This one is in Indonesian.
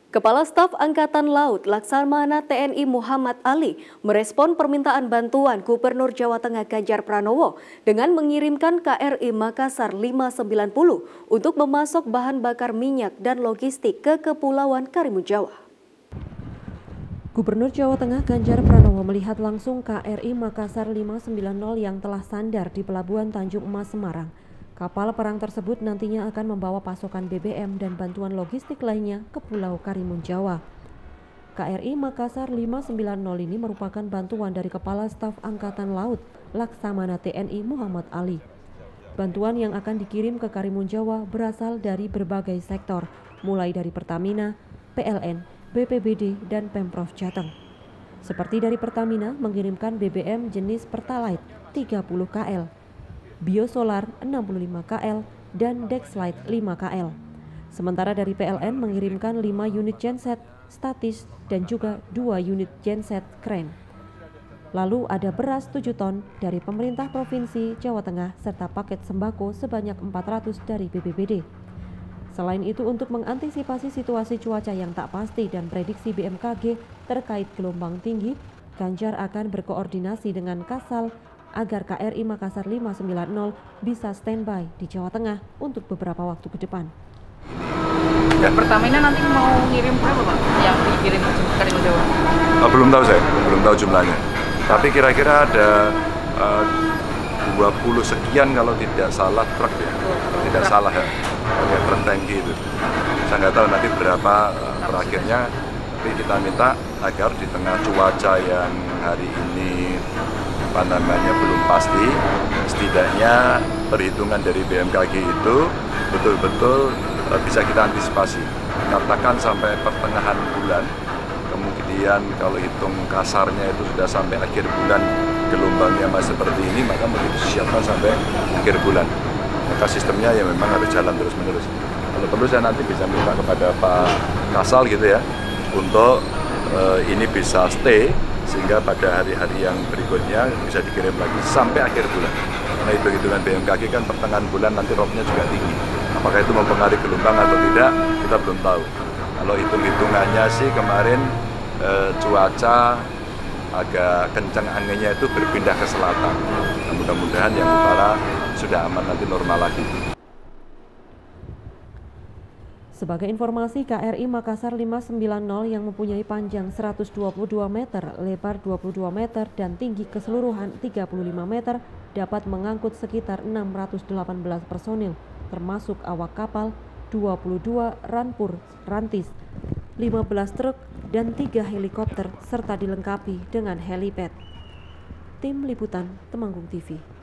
Kepala Staf Angkatan Laut Laksamana TNI Muhammad Ali merespon permintaan bantuan Gubernur Jawa Tengah Ganjar Pranowo dengan mengirimkan KRI Makassar 590 untuk memasok bahan bakar minyak dan logistik ke Kepulauan Karimun Jawa. Gubernur Jawa Tengah Ganjar Pranowo melihat langsung KRI Makassar 590 yang telah sandar di Pelabuhan Tanjung Emas, Semarang. Kapal perang tersebut nantinya akan membawa pasokan BBM dan bantuan logistik lainnya ke Pulau Karimun Jawa. KRI Makassar 590 ini merupakan bantuan dari Kepala Staf Angkatan Laut Laksamana TNI Muhammad Ali. Bantuan yang akan dikirim ke Karimun Jawa berasal dari berbagai sektor, mulai dari Pertamina, PLN, BPBD, dan Pemprov Jateng. Seperti dari Pertamina mengirimkan BBM jenis Pertalite 30 KL, Biosolar 65 KL, dan Dexlite 5 KL. Sementara dari PLN mengirimkan 5 unit genset statis dan juga 2 unit genset kren. Lalu ada beras 7 ton dari pemerintah Provinsi Jawa Tengah serta paket sembako sebanyak 400 dari BPBD. Selain itu, untuk mengantisipasi situasi cuaca yang tak pasti dan prediksi BMKG terkait gelombang tinggi, Ganjar akan berkoordinasi dengan Kasal agar KRI Makassar 590 bisa standby di Jawa Tengah untuk beberapa waktu ke depan. Dan Pertamina nanti mau ngirim berapa Pak yang dikirim ke Karimun Jawa? Belum tahu saya, belum tahu jumlahnya. Tapi kira-kira ada 20 sekian kalau tidak salah truk ya, tidak salah ya, pakai truk tangki itu. Saya nggak tahu nanti berapa terakhirnya, tapi kita minta agar di tengah cuaca yang hari ini belum pasti, setidaknya perhitungan dari BMKG itu betul-betul bisa kita antisipasi. Katakan sampai pertengahan bulan, kemudian kalau hitung kasarnya itu sudah sampai akhir bulan, gelombangnya masih seperti ini, maka mesti disiapkan sampai akhir bulan. Maka sistemnya ya memang harus jalan terus-menerus. Kalau perlu saya nanti bisa minta kepada Pak Kasal gitu ya, untuk ini bisa stay, sehingga pada hari-hari yang berikutnya bisa dikirim lagi sampai akhir bulan. Karena hitung-hitungan BMKG kan pertengahan bulan nanti roobnya juga tinggi. Apakah itu mempengaruhi gelombang atau tidak, kita belum tahu. Kalau hitung-hitungannya sih kemarin cuaca agak kencang, anginnya itu berpindah ke selatan. Nah, mudah-mudahan yang utara sudah aman, nanti normal lagi. Sebagai informasi, KRI Makassar 590 yang mempunyai panjang 122 meter, lebar 22 meter, dan tinggi keseluruhan 35 meter dapat mengangkut sekitar 618 personil, termasuk awak kapal, 22 rampur rantis, 15 truk, dan 3 helikopter, serta dilengkapi dengan helipad. Tim Liputan Temanggung TV.